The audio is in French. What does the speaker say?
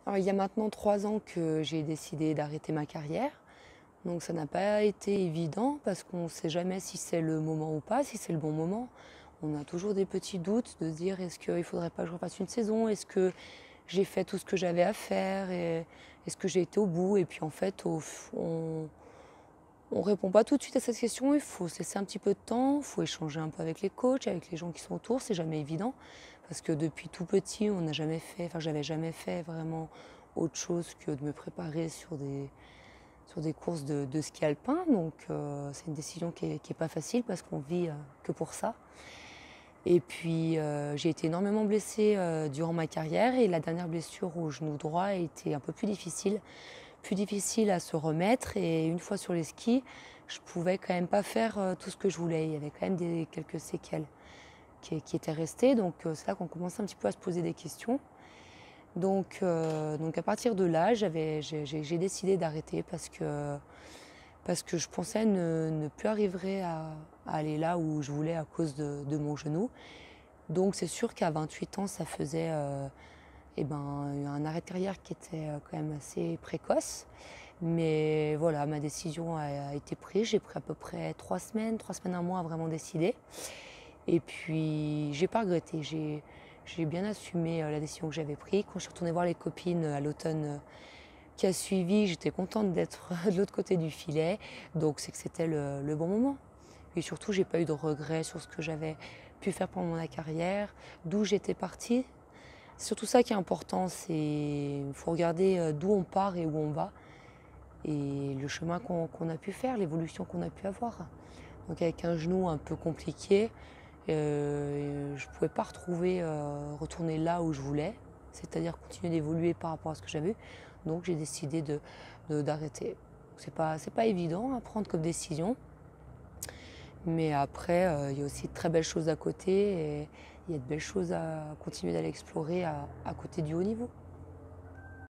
Alors, il y a maintenant 3 ans que j'ai décidé d'arrêter ma carrière. Donc ça n'a pas été évident parce qu'on ne sait jamais si c'est le moment ou pas, si c'est le bon moment. On a toujours des petits doutes de se dire est-ce qu'il ne faudrait pas que je refasse une saison, est-ce que j'ai fait tout ce que j'avais à faire, et est-ce que j'ai été au bout. Et puis en fait, on ne répond pas tout de suite à cette question, il faut se laisser un petit peu de temps, il faut échanger un peu avec les coachs, avec les gens qui sont autour, c'est jamais évident. Parce que depuis tout petit, on n'a jamais fait, enfin j'avais jamais fait vraiment autre chose que de me préparer sur des courses de ski alpin. Donc c'est une décision qui est pas facile parce qu'on vit que pour ça. Et puis j'ai été énormément blessée durant ma carrière, et la dernière blessure au genou droit a été un peu plus difficile à se remettre. Et une fois sur les skis, je pouvais quand même pas faire tout ce que je voulais. Il y avait quand même quelques séquelles qui étaient restées. Donc c'est là qu'on commençait un petit peu à se poser des questions. Donc à partir de là, j'ai décidé d'arrêter parce que je pensais ne plus arriver à aller là où je voulais à cause de mon genou. Donc c'est sûr qu'à 28 ans, ça faisait un arrêt de carrière qui était quand même assez précoce. Mais voilà, ma décision a été prise. J'ai pris à peu près 3 semaines, un mois à vraiment décider. Et puis j'ai pas regretté. J'ai bien assumé la décision que j'avais prise. Quand je suis retournée voir les copines à l'automne qui a suivi, j'étais contente d'être de l'autre côté du filet. Donc c'est que c'était le bon moment. Et surtout, j'ai pas eu de regrets sur ce que j'avais pu faire pendant ma carrière, d'où j'étais partie. C'est surtout ça qui est important, c'est il faut regarder d'où on part et où on va, et le chemin qu'on a pu faire, l'évolution qu'on a pu avoir. Donc avec un genou un peu compliqué, je ne pouvais pas retourner là où je voulais, c'est-à-dire continuer d'évoluer par rapport à ce que j'avais eu. Donc j'ai décidé d'arrêter. C'est pas évident à prendre comme décision, mais après il y a aussi de très belles choses à côté, et il y a de belles choses à continuer d'aller explorer à côté du haut niveau.